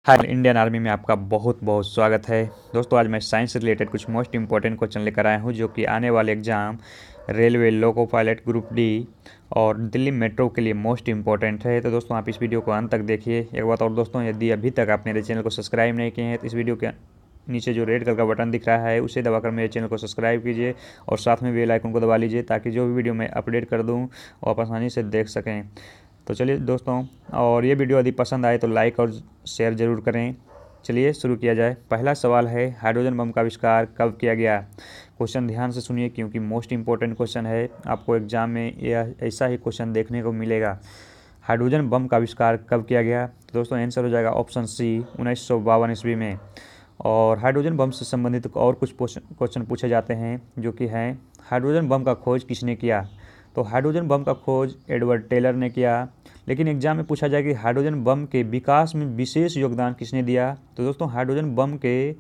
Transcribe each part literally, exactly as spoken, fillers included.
हाय, Indian army में आपका बहुत बहुत स्वागत है। दोस्तों, आज मैं साइंस से रिलेटेड कुछ मोस्ट इंपॉर्टेंट क्वेश्चन लेकर आया हूं जो कि आने वाले exam railway, loco pilot, group D और दिल्ली मेट्रो के लिए मोस्ट इंपॉर्टेंट है। तो दोस्तों, आप इस वीडियो को अंत तक देखिए। एक बात और दोस्तों, यदि अभी तक आप मेरे चैनल को सब्सक्राइब नहीं किए हैं तो इस वीडियो के नीचे जो रेड कलर का बटन दिख रहा है उसे दबाकर मेरे चैनल को सब्सक्राइब कीजिए और साथ में बेल आइकन को दबा लीजिए ताकि जो भी वीडियो मैं अपडेट कर दूँ वो आप आसानी से देख सकें। तो चलिए दोस्तों, और ये वीडियो यदि पसंद आए तो लाइक और शेयर ज़रूर करें। चलिए शुरू किया जाए। पहला सवाल है, हाइड्रोजन बम का आविष्कार कब किया गया? क्वेश्चन ध्यान से सुनिए क्योंकि मोस्ट इंपॉर्टेंट क्वेश्चन है। आपको एग्जाम में यह ऐसा ही क्वेश्चन देखने को मिलेगा। हाइड्रोजन बम का आविष्कार कब किया गया? तो दोस्तों, आंसर हो जाएगा ऑप्शन सी, उन्नीस सौ बावन ईस्वी में। और हाइड्रोजन बम से संबंधित और कुछ क्वेश्चन पूछे जाते हैं जो कि हैं, हाइड्रोजन बम का खोज किसने किया? तो हाइड्रोजन बम का खोज एडवर्ड टेलर ने किया। लेकिन एग्जाम में पूछा जाए कि हाइड्रोजन बम के विकास में विशेष योगदान किसने दिया? तो दोस्तों, हाइड्रोजन बम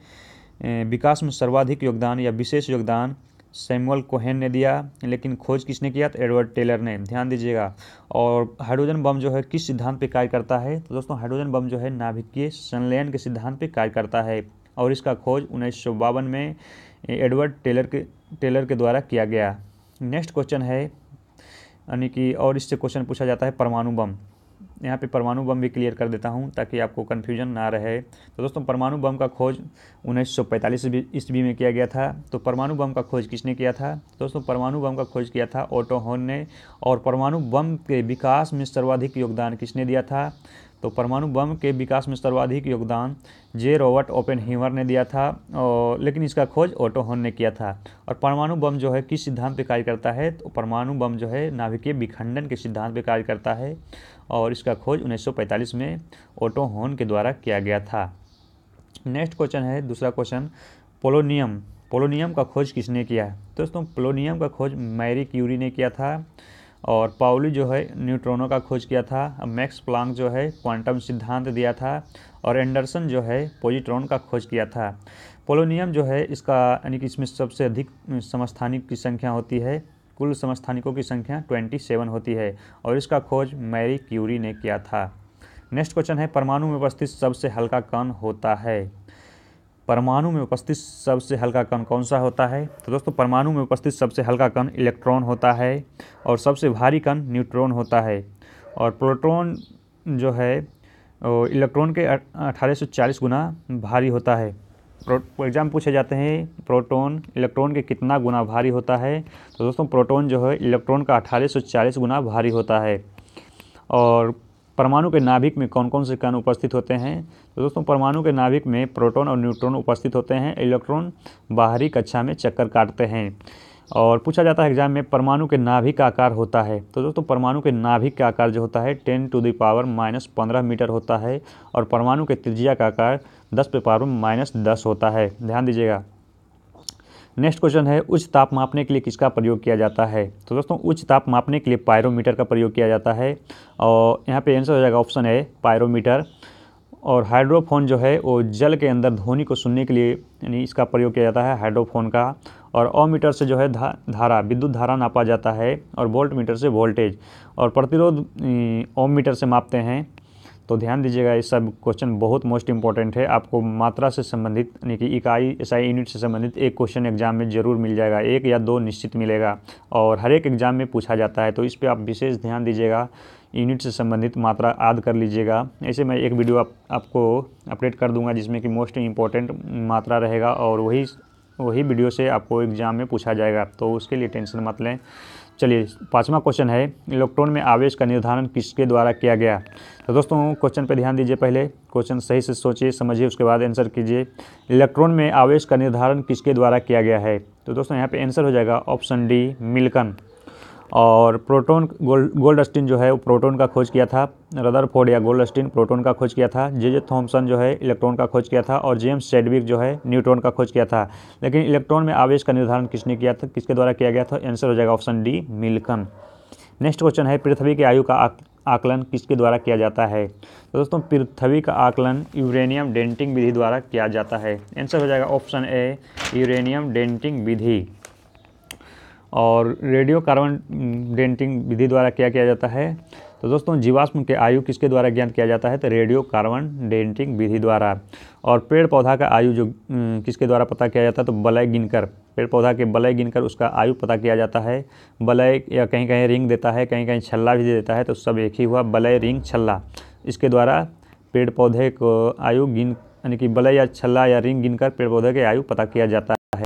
के विकास में सर्वाधिक योगदान या विशेष योगदान सैमुअल कोहेन ने दिया। लेकिन खोज किसने किया? तो एडवर्ड टेलर ने। ध्यान दीजिएगा। और हाइड्रोजन बम जो है किस सिद्धांत पे कार्य करता है? तो दोस्तों, हाइड्रोजन बम जो है नाभिकीय संलयन के सिद्धांत पे कार्य करता है और इसका खोज उन्नीस सौ बावन में एडवर्ड टेलर के टेलर के द्वारा किया गया। नेक्स्ट क्वेश्चन है, यानी कि और इससे क्वेश्चन पूछा जाता है परमाणु बम। यहाँ पे परमाणु बम भी क्लियर कर देता हूँ ताकि आपको कन्फ्यूजन ना रहे। तो दोस्तों, परमाणु बम का खोज उन्नीस सौ पैंतालीस ईस्वी में किया गया था। तो परमाणु बम का खोज किसने किया था? दोस्तों, परमाणु बम का खोज किया था ओटो हॉर्न ने। और परमाणु बम के विकास में सर्वाधिक योगदान किसने दिया था? तो परमाणु बम के विकास में सर्वाधिक योगदान जे रॉबर्ट ओपेनहीमर ने दिया था, और लेकिन इसका खोज ओटो हॉर्न ने किया था। और परमाणु बम जो है किस सिद्धांत पे कार्य करता है? तो परमाणु बम जो है नाभिकीय विखंडन के सिद्धांत पे कार्य करता है और इसका खोज उन्नीस सौ पैंतालीस में ओटो हॉर्न के द्वारा किया गया था। नेक्स्ट क्वेश्चन है, दूसरा क्वेश्चन, पोलोनियम पोलोनियम का खोज किसने किया? दोस्तों, पोलोनियम का खोज मैरी क्यूरी ने किया था। और पाउली जो है न्यूट्रॉनों का खोज किया था। मैक्स प्लांक जो है क्वांटम सिद्धांत दिया था। और एंडरसन जो है पॉजिट्रॉन का खोज किया था। पोलोनियम जो है इसका यानी कि इसमें सबसे अधिक समस्थानिक की संख्या होती है। कुल समस्थानिकों की संख्या सत्ताईस होती है और इसका खोज मैरी क्यूरी ने किया था। नेक्स्ट क्वेश्चन है, परमाणु में उपस्थित सबसे हल्का कण होता है? परमाणु में उपस्थित सबसे हल्का कण कौन सा होता है? तो दोस्तों, परमाणु में उपस्थित सबसे हल्का कण इलेक्ट्रॉन होता है और सबसे भारी कण न्यूट्रॉन होता है। और प्रोटॉन जो है इलेक्ट्रॉन के अठारह सौ चालीस गुना भारी होता है। एग्जाम पूछे जाते हैं प्रोटॉन इलेक्ट्रॉन के कितना गुना भारी होता है? तो दोस्तों, प्रोटॉन जो है इलेक्ट्रॉन का अठारह सौ चालीस गुना भारी होता है। और परमाणु के नाभिक में कौन कौन से कण उपस्थित होते हैं? तो दोस्तों, परमाणु के नाभिक में प्रोटॉन और न्यूट्रॉन उपस्थित होते हैं। इलेक्ट्रॉन बाहरी कक्षा में चक्कर काटते हैं। और पूछा जाता है एग्जाम में परमाणु के नाभिक का आकार होता है। तो दोस्तों, परमाणु के नाभिक का आकार जो होता है ten to the power minus पंद्रह मीटर होता है और परमाणु के त्रिज्या का आकार दस पे पावर माइनस दस होता है। ध्यान दीजिएगा। नेक्स्ट क्वेश्चन है, उच्च ताप मापने के लिए किसका प्रयोग किया जाता है? तो दोस्तों, उच्च ताप मापने के लिए पायरोमीटर का प्रयोग किया जाता है और यहाँ पे आंसर हो जाएगा ऑप्शन है पायरोमीटर। और हाइड्रोफोन जो है वो जल के अंदर ध्वनि को सुनने के लिए यानी इसका प्रयोग किया जाता है हाइड्रोफोन का। और ओमीटर से जो है धा, धारा विद्युत धारा नापा जाता है और वोल्ट मीटर से वोल्टेज और प्रतिरोध ओम मीटर से मापते हैं। तो ध्यान दीजिएगा, ये सब क्वेश्चन बहुत मोस्ट इंपॉर्टेंट है। आपको मात्रा से संबंधित यानी कि इकाई एसआई यूनिट से संबंधित एक क्वेश्चन एग्जाम में ज़रूर मिल जाएगा, एक या दो निश्चित मिलेगा और हर एक एग्जाम में पूछा जाता है। तो इस पर आप विशेष ध्यान दीजिएगा, यूनिट से संबंधित मात्रा याद कर लीजिएगा। ऐसे मैं एक वीडियो आप, आपको अपडेट कर दूंगा जिसमें कि मोस्ट इंपॉर्टेंट मात्रा रहेगा और वही वही वीडियो से आपको एग्जाम में पूछा जाएगा, तो उसके लिए टेंशन मत लें। चलिए, पाँचवा क्वेश्चन है, इलेक्ट्रॉन में आवेश का निर्धारण किसके द्वारा किया गया? तो दोस्तों, क्वेश्चन पे ध्यान दीजिए। पहले क्वेश्चन सही से सोचिए, समझिए, उसके बाद आंसर कीजिए। इलेक्ट्रॉन में आवेश का निर्धारण किसके द्वारा किया गया है? तो दोस्तों, यहाँ पे आंसर हो जाएगा ऑप्शन डी, मिल्कन। और प्रोटॉन गोल्ड गोल्डस्टीन जो है वो प्रोटॉन का खोज किया था। रदरफोर्ड या गोल्डस्टीन प्रोटॉन का खोज किया था। जे जे थॉम्सन जो है इलेक्ट्रॉन का खोज किया था और जेम्स चैडविक जो है न्यूट्रॉन का खोज किया था। लेकिन इलेक्ट्रॉन में आवेश का निर्धारण किसने किया था, किसके द्वारा किया गया था? आंसर हो जाएगा option D, Millikan. Next question है, पृथ्वी की आयु का आकलन किसके द्वारा किया जाता है? तो दोस्तों, पृथ्वी का आकलन यूरेनियम डेंटिंग विधि द्वारा किया जाता है। आंसर हो जाएगा ऑप्शन ए, यूरेनियम डेंटिंग विधि। और रेडियो कार्बन डेंटिंग विधि द्वारा क्या किया जाता है? तो दोस्तों जीवाश्म के आयु किसके द्वारा ज्ञात किया जाता है? तो रेडियो कार्बन डेटिंग विधि द्वारा। और पेड़ पौधा का आयु जो किसके द्वारा पता किया जाता है? तो बलय गिनकर, पेड़ पौधा के बलय गिनकर उसका आयु पता किया जाता है। बलय या कहीं कहीं रिंग देता है, कहीं कहीं छल्ला भी दे देता है, तो सब एक ही हुआ, बलय रिंग छल्ला। इसके द्वारा पेड़ पौधे को आयु गिन यानी कि बलय या छल्ला या रिंग गिनकर पेड़ पौधे के आयु पता किया जाता है।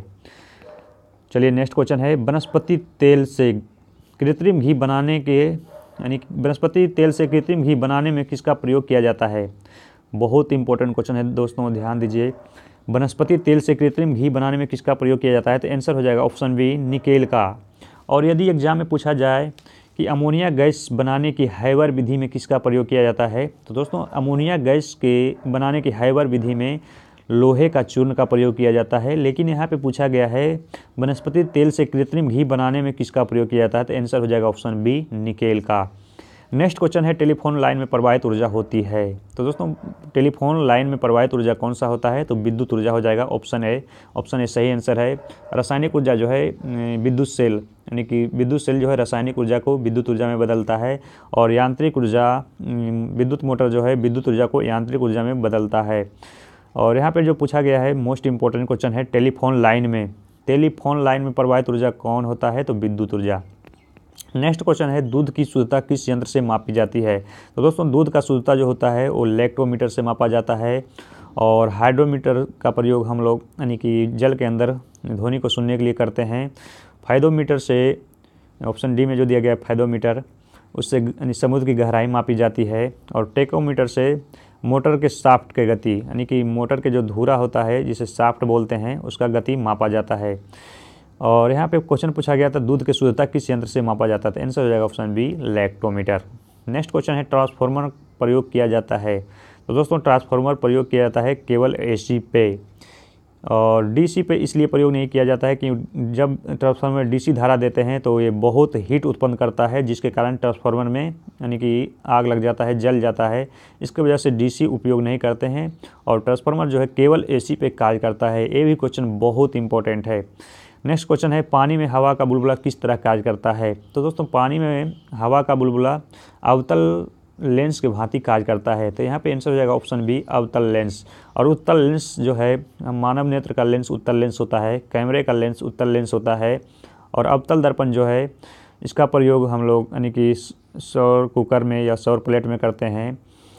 चलिए नेक्स्ट क्वेश्चन है, वनस्पति तेल से कृत्रिम घी बनाने के यानी वनस्पति तेल से कृत्रिम घी बनाने में किसका प्रयोग किया जाता है? बहुत इंपॉर्टेंट क्वेश्चन है दोस्तों, ध्यान दीजिए। वनस्पति तेल से कृत्रिम घी बनाने में किसका प्रयोग किया जाता है? तो आंसर हो जाएगा ऑप्शन बी, निकेल का। और यदि एग्जाम में पूछा जाए कि अमोनिया गैस बनाने की हैबर विधि में किसका प्रयोग किया जाता है? तो दोस्तों अमोनिया गैस के बनाने की हैबर विधि में लोहे का चूर्ण का प्रयोग किया जाता है। लेकिन यहाँ पे पूछा गया है वनस्पति तेल से कृत्रिम घी बनाने में किसका प्रयोग किया जाता है? तो आंसर हो जाएगा ऑप्शन बी, निकेल का। नेक्स्ट क्वेश्चन है, टेलीफोन लाइन में प्रवाहित ऊर्जा होती है। तो दोस्तों टेलीफोन लाइन में प्रवाहित ऊर्जा कौन सा होता है? तो विद्युत ऊर्जा हो जाएगा, ऑप्शन ए। ऑप्शन ए सही आंसर है। रासायनिक ऊर्जा जो है विद्युत सेल यानी कि विद्युत सेल जो है रासायनिक ऊर्जा को विद्युत ऊर्जा में बदलता है। और यांत्रिक ऊर्जा विद्युत मोटर जो है विद्युत ऊर्जा को यांत्रिक ऊर्जा में बदलता है। और यहाँ पर जो पूछा गया है मोस्ट इंपॉर्टेंट क्वेश्चन है, टेलीफोन लाइन में टेलीफोन लाइन में प्रवाहित ऊर्जा कौन होता है? तो विद्युत ऊर्जा। नेक्स्ट क्वेश्चन है, दूध की शुद्धता किस यंत्र से मापी जाती है? तो दोस्तों दूध का शुद्धता जो होता है वो लैक्टोमीटर से मापा जाता है। और हाइड्रोमीटर का प्रयोग हम लोग यानी कि जल के अंदर ध्वनि को सुनने के लिए करते हैं। फाइडोमीटर से, ऑप्शन डी में जो दिया गया है फाइडोमीटर, उससे यानी समुद्र की गहराई मापी जाती है। और टेकोमीटर से मोटर के शाफ्ट के गति यानी कि मोटर के जो धुरा होता है जिसे शाफ्ट बोलते हैं उसका गति मापा जाता है। और यहाँ पे क्वेश्चन पूछा गया था दूध की शुद्धता किस यंत्र से मापा जाता है? आंसर हो जाएगा option B, lactometer. Next question है, ट्रांसफार्मर प्रयोग किया जाता है। तो दोस्तों ट्रांसफार्मर प्रयोग किया जाता है केवल एसी पे, और डीसी पे इसलिए प्रयोग नहीं किया जाता है कि जब ट्रांसफार्मर डीसी धारा देते हैं तो ये बहुत हीट उत्पन्न करता है, जिसके कारण ट्रांसफार्मर में यानी कि आग लग जाता है, जल जाता है। इसकी वजह से डीसी उपयोग नहीं करते हैं। और ट्रांसफार्मर जो है केवल एसी पे कार्य करता है। ये भी क्वेश्चन बहुत इंपॉर्टेंट है। नेक्स्ट क्वेश्चन है, पानी में हवा का बुलबुला किस तरह कार्य करता है? तो दोस्तों पानी में हवा का बुलबुला अवतल लेंस के भांति कार्य करता है। तो यहाँ पे आंसर हो जाएगा ऑप्शन बी, अवतल लेंस। और उत्तल लेंस जो है मानव नेत्र का लेंस उत्तल लेंस होता है, कैमरे का लेंस उत्तल लेंस होता है। और अवतल दर्पण जो है इसका प्रयोग हम लोग यानी कि सौर कुकर में या सौर प्लेट में करते हैं।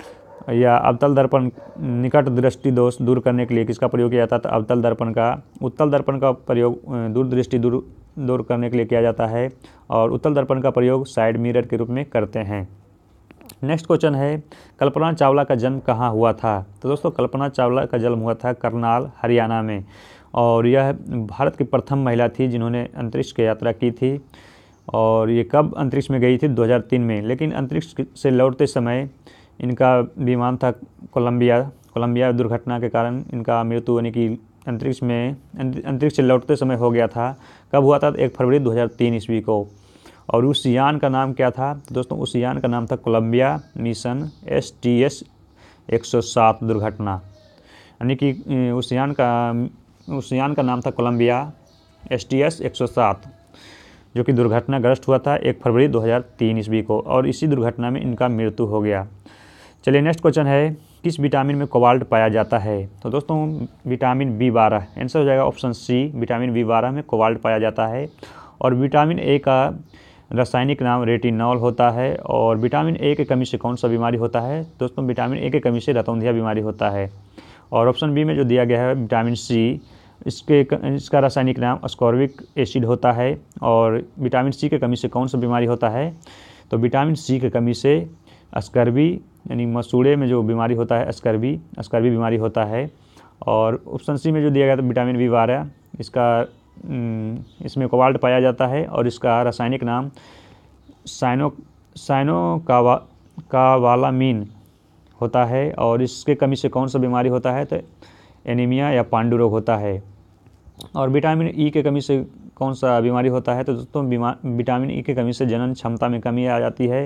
या अवतल दर्पण निकट दृष्टि दोष दूर करने के लिए किसका प्रयोग किया जाता है? तो अवतल दर्पण का। उत्तल दर्पण का प्रयोग दूर दृष्टि दूर दूर करने के लिए किया जाता है। और उत्तल दर्पण का प्रयोग साइड मिरर के रूप में करते हैं। नेक्स्ट क्वेश्चन है, कल्पना चावला का जन्म कहाँ हुआ था? तो दोस्तों कल्पना चावला का जन्म हुआ था करनाल, हरियाणा में। और यह भारत की प्रथम महिला थी जिन्होंने अंतरिक्ष की यात्रा की थी। और ये कब अंतरिक्ष में गई थी? दो हज़ार तीन में। लेकिन अंतरिक्ष से लौटते समय इनका विमान था कोलंबिया कोलंबिया दुर्घटना के कारण इनका मृत्यु यानी कि अंतरिक्ष में अंतरिक्ष से लौटते समय हो गया था। कब हुआ था? एक फरवरी दो हज़ार तीन ईस्वी को। और उस यान का नाम क्या था? दोस्तों उस यान का नाम था Columbia mission S T S एक सौ सात दुर्घटना, यानी कि उस यान का उस यान का नाम था कोलंबिया एस टी एस एक सौ सात, जो कि दुर्घटनाग्रस्त हुआ था एक फरवरी दो हज़ार तीन ईस्वी को। और इसी दुर्घटना में इनका मृत्यु हो गया। चलिए नेक्स्ट क्वेश्चन है, किस विटामिन में कोबाल्ट पाया जाता है? तो दोस्तों विटामिन बी बारह। आंसर हो जाएगा ऑप्शन सी, विटामिन बी बारह में कोबाल्ट पाया जाता है। और विटामिन ए का रासायनिक नाम रेटिनॉल होता है। और विटामिन ए की कमी से कौन सा बीमारी होता है? दोस्तों विटामिन ए की कमी से रतौंधिया बीमारी होता है। और ऑप्शन बी में जो दिया गया है विटामिन सी, इसके इसका रासायनिक नाम अस्कॉर्बिक एसिड होता है। और विटामिन सी की कमी से कौन सा बीमारी होता है? तो विटामिन सी की कमी से अस्कर्बी यानी मसूड़े में जो बीमारी होता है अस्कर्बी अस्कर्बी बीमारी होता है। और ऑप्शन सी में जो दिया गया था विटामिन बी बारह, इसका इसमें कोबाल्ट पाया जाता है। और इसका रासायनिक नाम साइनो साइनो कावा कावालामीन होता है। और इसके कमी से कौन सा बीमारी होता है? तो एनीमिया या पांडु रोग होता है। और विटामिन ई के कमी से कौन सा बीमारी होता है? तो दोस्तों विटामिन ई की कमी से जनन क्षमता में कमी आ जाती है।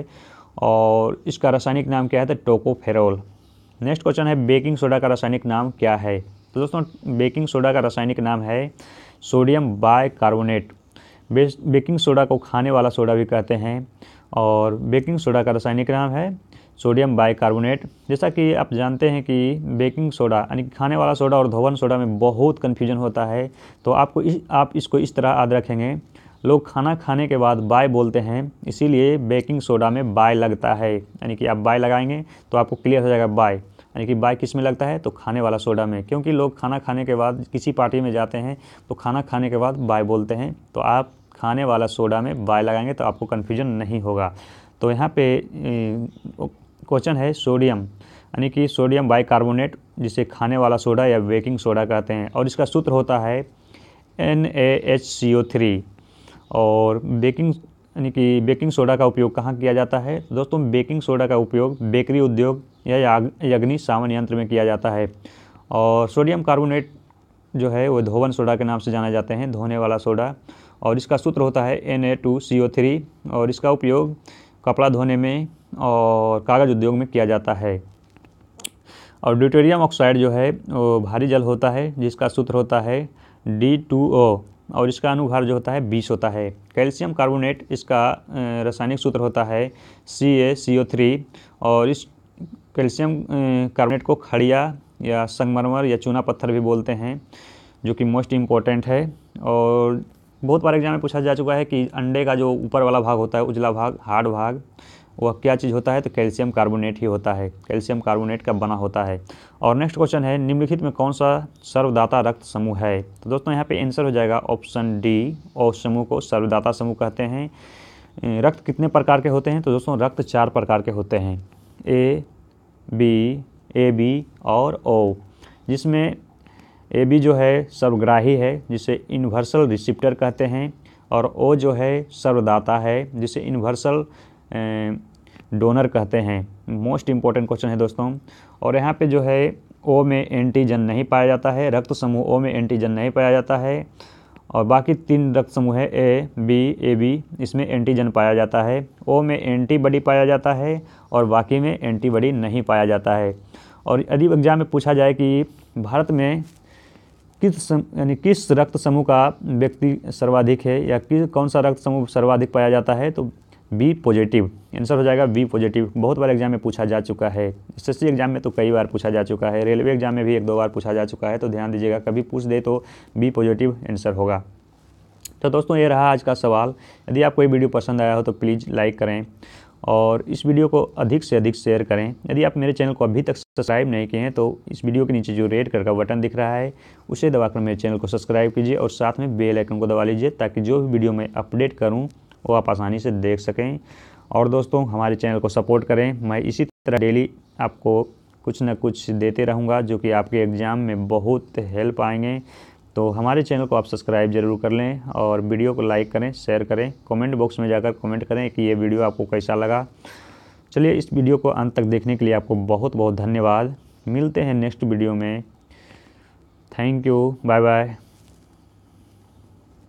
और इसका रासायनिक नाम क्या है? तो टोकोफेरोल। नेक्स्ट क्वेश्चन है, बेकिंग सोडा का रासायनिक नाम क्या है? तो दोस्तों बेकिंग सोडा का रासायनिक नाम है सोडियम बाइकार्बोनेट। बेकिंग सोडा को खाने वाला सोडा भी कहते हैं। और बेकिंग सोडा का रासायनिक नाम है सोडियम बाइकार्बोनेट। जैसा कि आप जानते हैं कि बेकिंग सोडा यानी खाने वाला सोडा और धोवन सोडा में बहुत कन्फ्यूजन होता है, तो आपको इस आप इसको इस तरह याद रखेंगे। लोग खाना खाने के बाद बाय बोलते हैं, इसीलिए बेकिंग सोडा में बाय लगता है, यानी कि आप बाय लगाएंगे तो आपको क्लियर हो जाएगा बाय, यानी कि बाय किस में लगता है, तो खाने वाला सोडा में। क्योंकि लोग खाना खाने के बाद किसी पार्टी में जाते हैं तो खाना खाने के बाद बाय बोलते हैं, तो आप खाने वाला सोडा में बाय लगाएंगे तो आपको कन्फ्यूजन नहीं होगा। तो यहाँ पे क्वेश्चन है सोडियम, यानी कि सोडियम बाइकार्बोनेट, जिसे खाने वाला सोडा या बेकिंग सोडा कहते हैं, और इसका सूत्र होता है N A H C O three. और बेकिंग यानी कि बेकिंग सोडा का उपयोग कहाँ किया जाता है दोस्तों? बेकिंग सोडा का उपयोग बेकरी उद्योग या अग्नि सावन यंत्र में किया जाता है। और सोडियम कार्बोनेट जो है वो धोवन सोडा के नाम से जाने जाते हैं, धोने वाला सोडा, और इसका सूत्र होता है N A two C O three. और इसका उपयोग कपड़ा धोने में और कागज़ उद्योग में किया जाता है। और ड्यूटेरियम ऑक्साइड जो है वो भारी जल होता है, जिसका सूत्र होता है डी टू ओ, और इसका अनुभार जो होता है बीस होता है। कैल्शियम कार्बोनेट, इसका रासायनिक सूत्र होता है सी ए सी ओ थ्री। और इस कैल्शियम कार्बोनेट को खड़िया या संगमरमर या चूना पत्थर भी बोलते हैं, जो कि मोस्ट इम्पोर्टेंट है। और बहुत बार एग्जाम में पूछा जा चुका है कि अंडे का जो ऊपर वाला भाग होता है, उजला भाग, हार्ड भाग, वह क्या चीज़ होता है, तो कैल्शियम कार्बोनेट ही होता है, कैल्शियम कार्बोनेट का बना होता है। और नेक्स्ट क्वेश्चन है निम्नलिखित में कौन सा सर्वदाता रक्त समूह है? तो दोस्तों यहाँ पे आंसर हो जाएगा ऑप्शन डी, और समूह को सर्वदाता समूह कहते हैं। रक्त कितने प्रकार के होते हैं? तो दोस्तों रक्त चार प्रकार के होते हैं, ए बी, ए बी और ओ, जिसमें ए बी जो है सर्वग्राही है, जिसे यूनिवर्सल रिसिप्टर कहते हैं, और ओ जो है सर्वदाता है, जिसे यूनिवर्सल डोनर कहते हैं। मोस्ट इम्पॉर्टेंट क्वेश्चन है दोस्तों। और यहाँ पे जो है ओ में एंटीजन नहीं पाया जाता है, रक्त समूह ओ में एंटीजन नहीं पाया जाता है, और बाकी तीन रक्त समूह है ए बी ए बी, इसमें एंटीजन पाया जाता है। ओ में एंटीबॉडी पाया जाता है और बाकी में एंटीबॉडी नहीं पाया जाता है। और यदि एग्जाम में पूछा जाए कि भारत में किस यानी किस रक्त समूह का व्यक्ति सर्वाधिक है, या किस कौन सा रक्त समूह सर्वाधिक पाया जाता है, तो बी पॉजिटिव, आंसर हो जाएगा बी पॉजिटिव। बहुत बार एग्जाम में पूछा जा चुका है, एसएससी एग्जाम में तो कई बार पूछा जा चुका है, रेलवे एग्जाम में भी एक दो बार पूछा जा चुका है, तो ध्यान दीजिएगा, कभी पूछ दे तो बी पॉजिटिव आंसर होगा। तो दोस्तों ये रहा आज का सवाल। यदि आपको ये वीडियो पसंद आया हो तो प्लीज़ लाइक करें और इस वीडियो को अधिक से अधिक शेयर करें। यदि आप मेरे चैनल को अभी तक सब्सक्राइब नहीं किए हैं तो इस वीडियो के नीचे जो रेड कलर का बटन दिख रहा है उसे दबाकर मेरे चैनल को सब्सक्राइब कीजिए और साथ में बेल आइकन को दबा लीजिए, ताकि जो भी वीडियो मैं अपडेट करूं वो आप आसानी से देख सकें। और दोस्तों हमारे चैनल को सपोर्ट करें, मैं इसी तरह डेली आपको कुछ ना कुछ देते रहूँगा जो कि आपके एग्ज़ाम में बहुत हेल्प आएंगे। तो हमारे चैनल को आप सब्सक्राइब जरूर कर लें और वीडियो को लाइक करें, शेयर करें, कमेंट बॉक्स में जाकर कमेंट करें कि ये वीडियो आपको कैसा लगा। चलिए इस वीडियो को अंत तक देखने के लिए आपको बहुत बहुत धन्यवाद। मिलते हैं नेक्स्ट वीडियो में। Thank you, bye bye.